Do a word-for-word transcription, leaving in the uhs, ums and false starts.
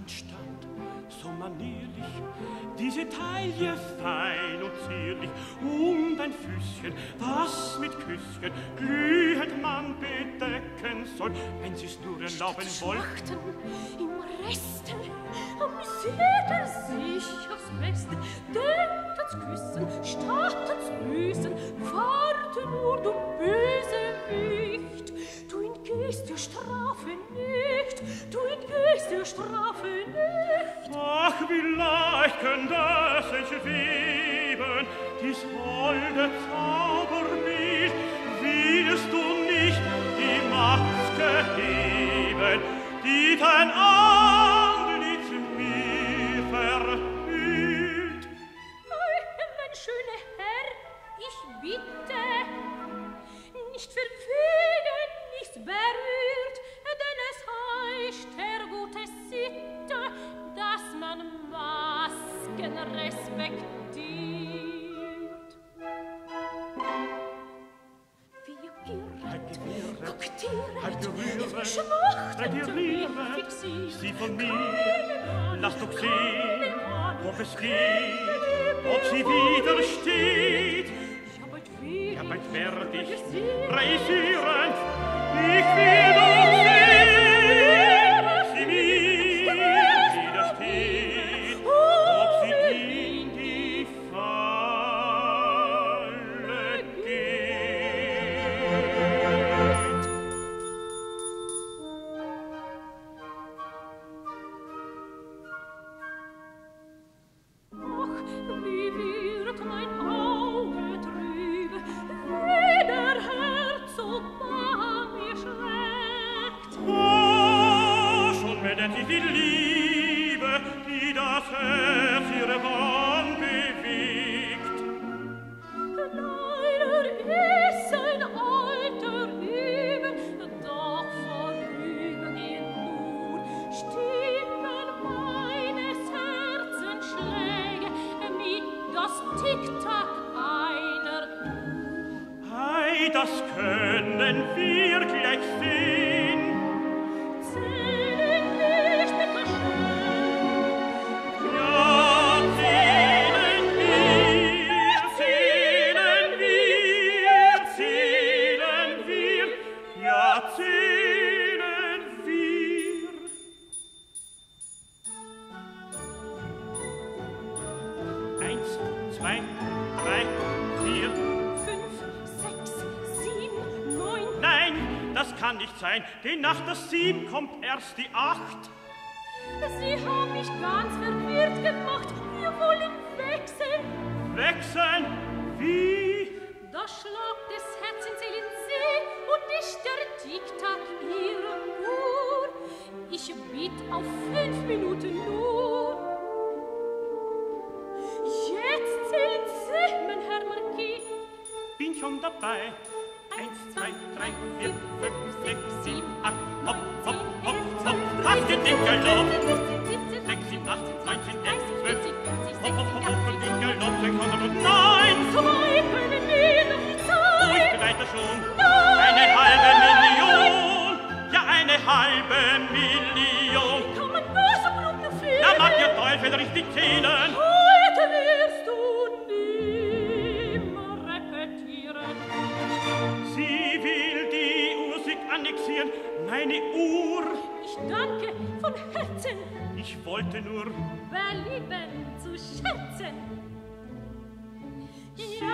Anstand, so manierlich, diese Taille fein und zierlich, um dein Füßchen, was mit Küsschen glühend man bedecken soll, wenn sie's nur erlauben wollen. Im Reste amüsiert er sich aufs Beste, denkt ans Küssen, statt ans Büßen, warte nur, du Bösewicht, du entgehst der Strafe nicht, du entgehst der Strafe nicht. Ach, wie leicht könnte es schweben, dies holde Zauberbild, willst du nicht die Maske heben, die dein Antlitz mir verhüllt? Mein schöner Herr, ich bitte, nicht verwegen, nicht berührt, denn es heißt der gute Sitte, dass man Masken respektiert. Wir kokettieren, schmachten, fixieren, sie von mir, lass doch sehen, ob es geht, ob sie widersteht. Ja, bald werd ich reisieren, ich will doch sehen, ob sie mir widersteht, ob sie in die Falle geht. Ach, wie wird mein Auge trübe, wie der Herzog bei mir schreckt. Oh, schon meldet sich die Liebe, die das Herz ihre Bahn bewegt. Leider ist ein alter Übel, doch vorübergehend nur stimmen meines Herzens Schläge mit das Tick-Tack einer Uhr. Ei, das können wir gleich sehen. Zählen nicht bitte schnell. Ja, zählen wir, zählen wir, zählen wir, ja, zählen wir. Eins, zwei, drei, vier. Fünf, sechs, sieben, neun. Nein, das kann nicht sein, denn nach der Sieben kommt erst die Acht. Sie haben mich ganz verwirrt gemacht. Wir wollen wechseln. Wechseln? Wie? Da Schlag des Herzens in See und ist der Tick-Tack ihrer Uhr. Ich bitt auf fünf Minuten nur. Jetzt zählen Sie, mein Herr Marquis. Bin schon dabei. Eins, zwei, drei, vier, fünf, sechs, sieben, acht. Hopp, hopp, hopp, hopp. Hast den Dinkel-Lob. Sechs, sieben, acht, neunzehn, elf, zwölf. Hopp, hopp, hopp, hopp, Dinkel-Lob. Sechshundertneun. Zwei können wir noch Wo ist Zeit. die weiter schon? Nein. Eine halbe Million. Ja, eine halbe Million. Kann man nur so Gruppen führen? Da mag der Teufel richtig zählen. Heute wirst du nimmer repetieren. Sie will die Uhr sich annexieren, meine Uhr. Ich danke von Herzen, Ich wollte nur, belieben zu schätzen. Ja,